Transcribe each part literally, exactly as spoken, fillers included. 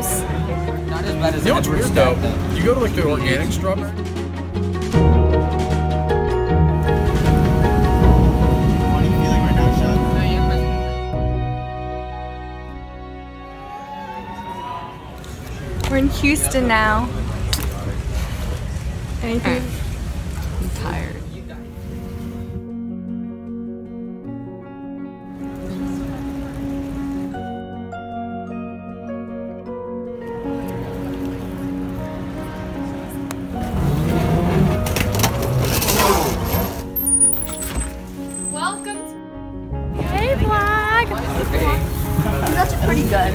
juice. Not as bad as You know what's weird though? You go to like the organic strawberry. We're in Houston now. Anything? I'm tired. Welcome to... Hey, vlog! He's actually pretty good.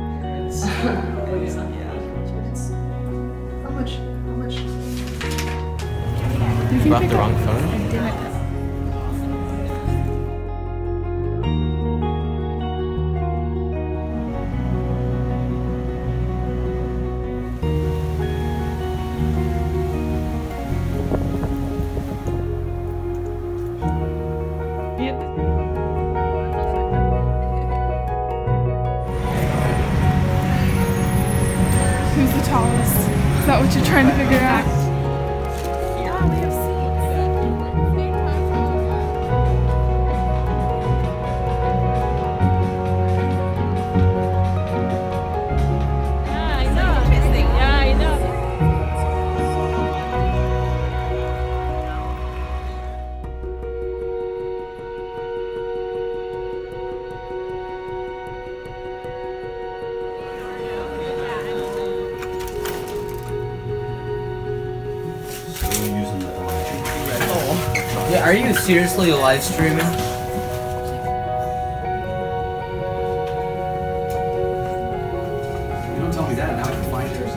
How much? How much? You brought the wrong phone? Who's the tallest? Is that what you're trying to figure out? Yeah, we have Yeah, I know. Interesting. Yeah, I know. Yeah, are you seriously live streaming? You don't tell me that, now I can find yours.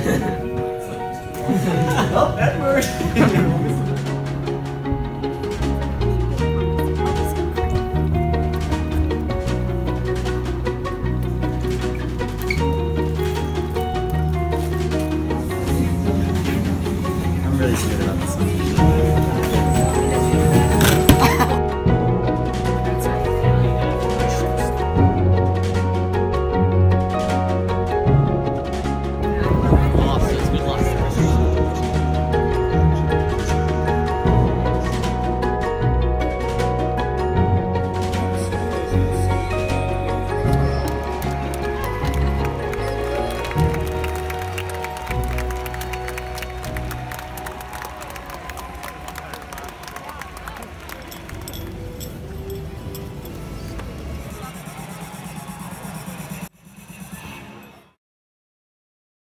Oh, Edward! I'm really scared about this one.